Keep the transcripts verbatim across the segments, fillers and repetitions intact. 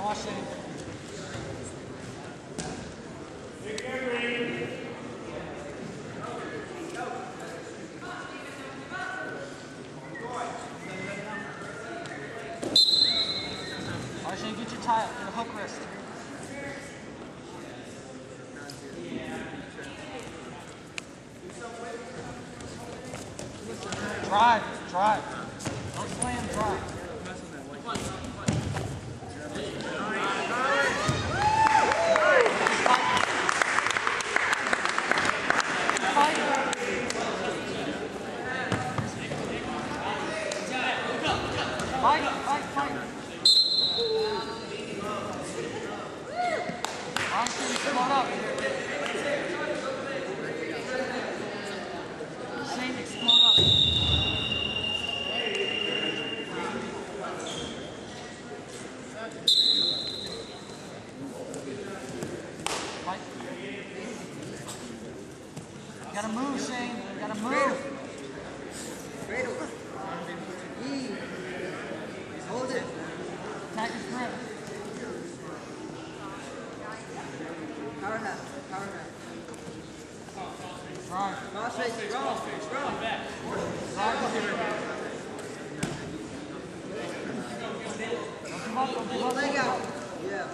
Washington. Washington, get your tie up, get a hook wrist. Drive, drive. Don't slam, drive. Fight, fight, fight. Honestly, explode up. Shane, explode up. Fight. You gotta move, Shane. You gotta move. Hold it. Attack his grip. Power half. Power half. Drive. Cross face. Strong. Strong. Drive. Don't come up, don't come up. Leg out. Yeah.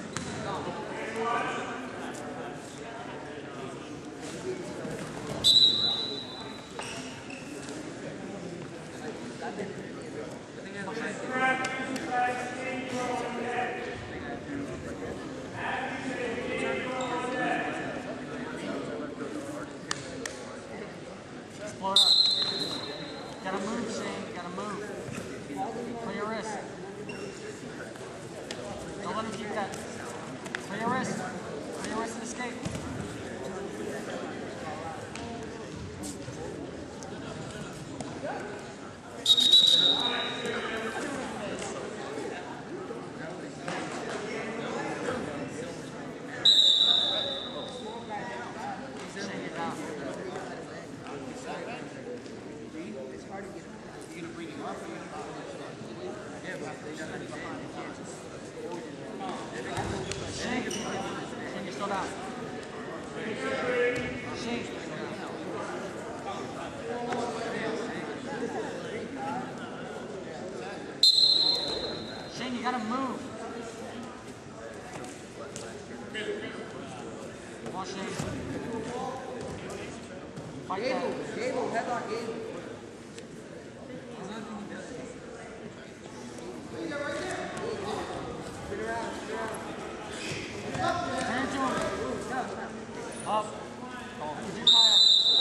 Explode up. Gotta move, Shane. Gotta move. Play your wrist. Don't let him keep that. Play your wrist. Play your wrist and escape. Shane, get down. Shane, Shane, you're still down. Shane, Shane, you gotta move. Come on, Shane. Fight that. Gable. Gable. Headlock. Gable. Spin around. Spin around. Turn to him. Up. Oh, put your tie up.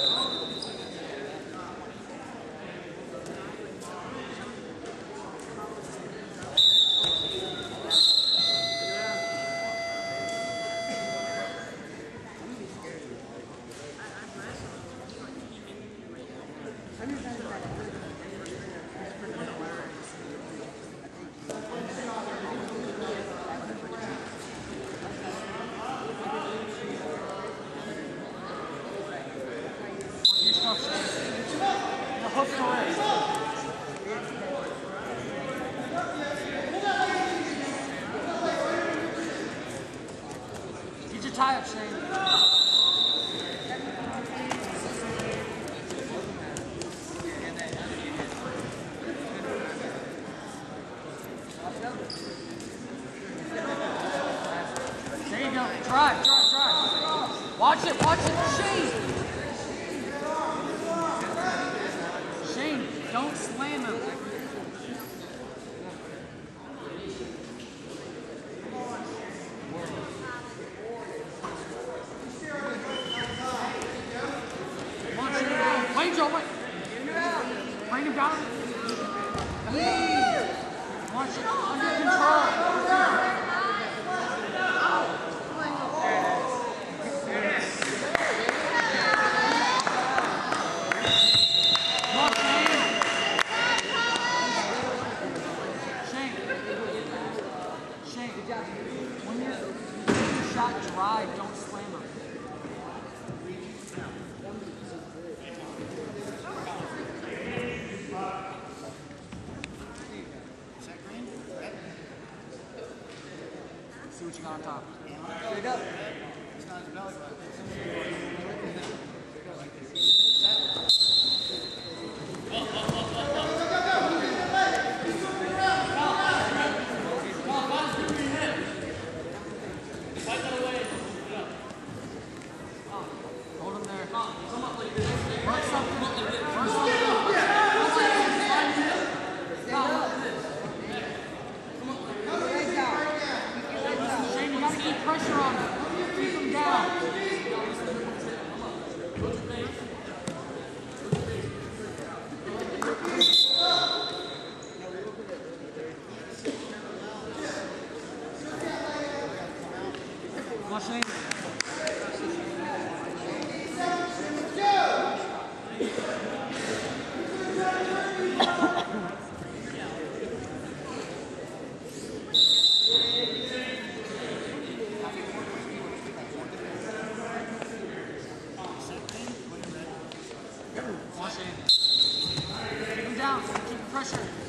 Your stuff, Shane. The hook the wrist. Get your tie up, Shane. There you go. Drive, drive, drive. Watch it, watch it, Shane. Shane, don't slam him. Come on, Shane. Wait, Joe, wait. Bring him down. Come on, Shane. Under control. When you're shot drive, don't slam him. See what you got on top. Straight up. Hold him there. Work something. Work something. Shane, you gotta keep pressure on him. Keep him down. Come on, Shane. Come on, Shane. Keep him down. Keep the pressure.